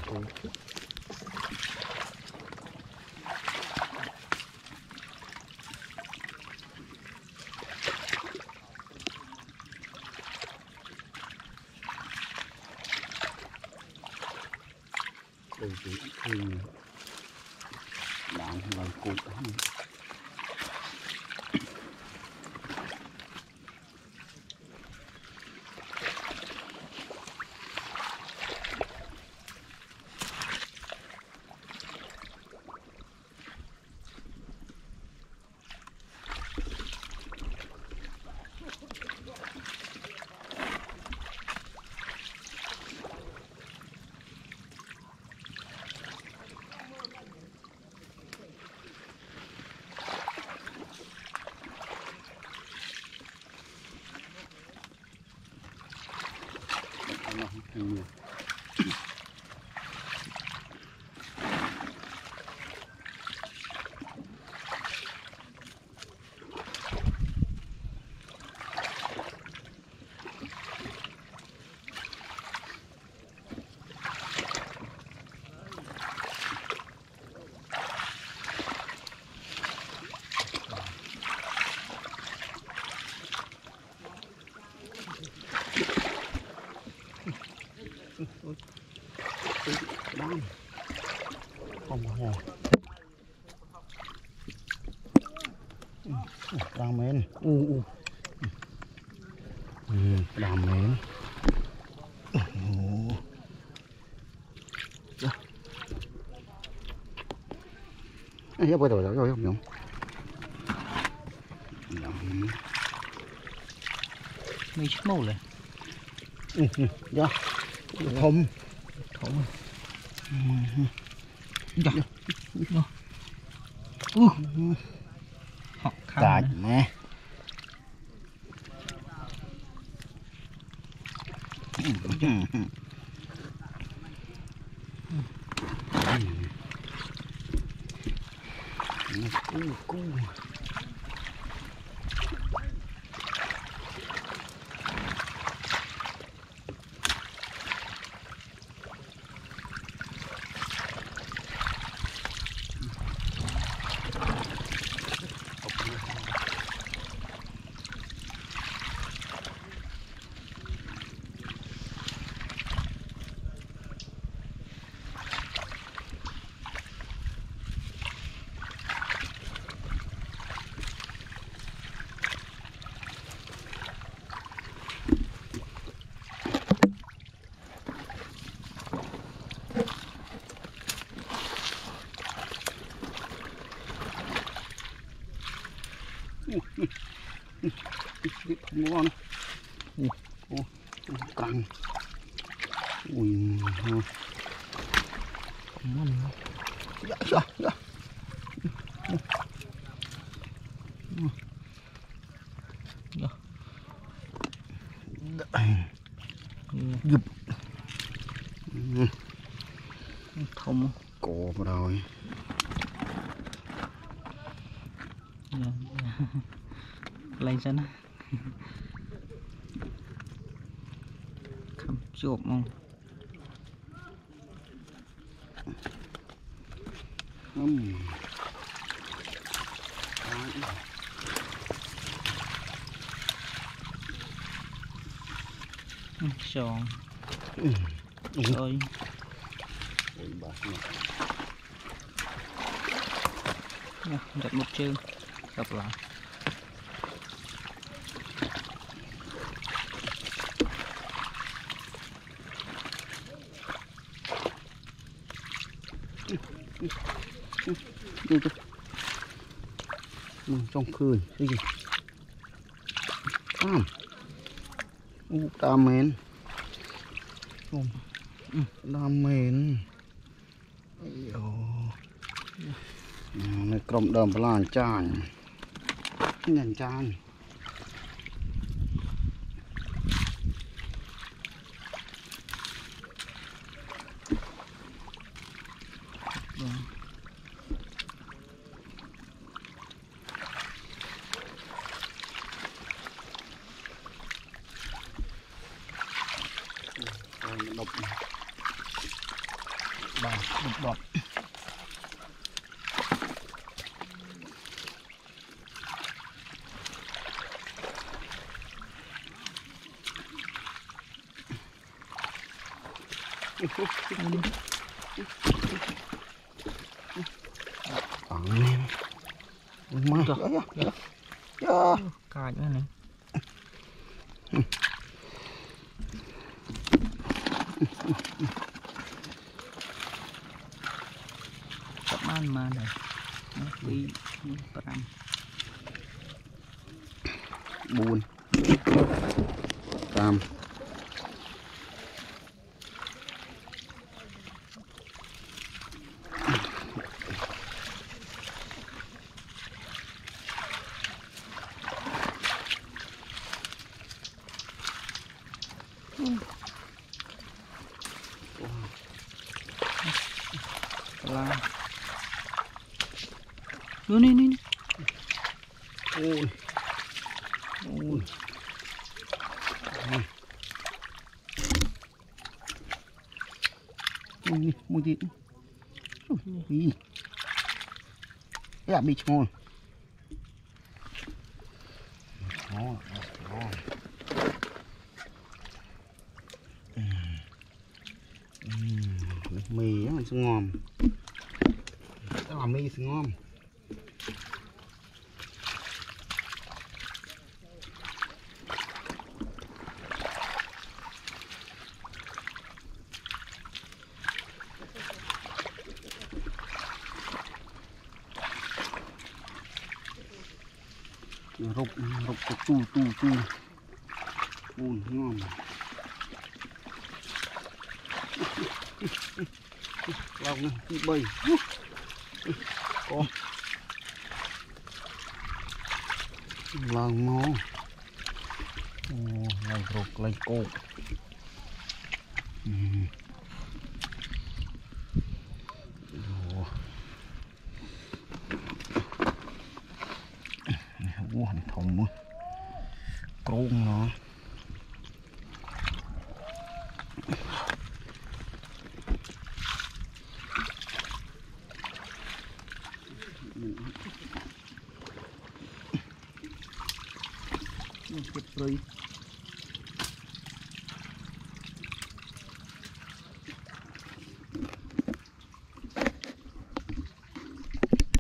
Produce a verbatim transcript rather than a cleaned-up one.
Đây thì thì bạn làm cụt lắm. Ừ. Đang không hồ đang mến u u đang mến ấy bây giờ rồi không nhỉ mấy chiếc màu này ừ dạ thông thông dạ dạ u họ cả nè cu cu không ngon ô căng ui ngon dạ dạ dạ gập thông cổ vào rồi lên chân không chụp không um. tròn ừ. ơi giật một chương gặp lại trong khơi cái gì tam u tam mến tam mến này cầm đầm là chan nhàn chan độc bà đục đọt còn em mà Được. dạ dạ dạ Cài nữa này. Các bạn mà này nó bị pram buồn cam là nữa này này ôi ôi ôi mùi thịt ý dạ bị ngon ngon ngon mì á mình sẽ ngon cái là mì sẽ ngon rục rục tu tu tu ui ngon lòng này đi bay con lòng nó lòng rục lấy cô Ủa, hành thùng á con nó Kịp rồi.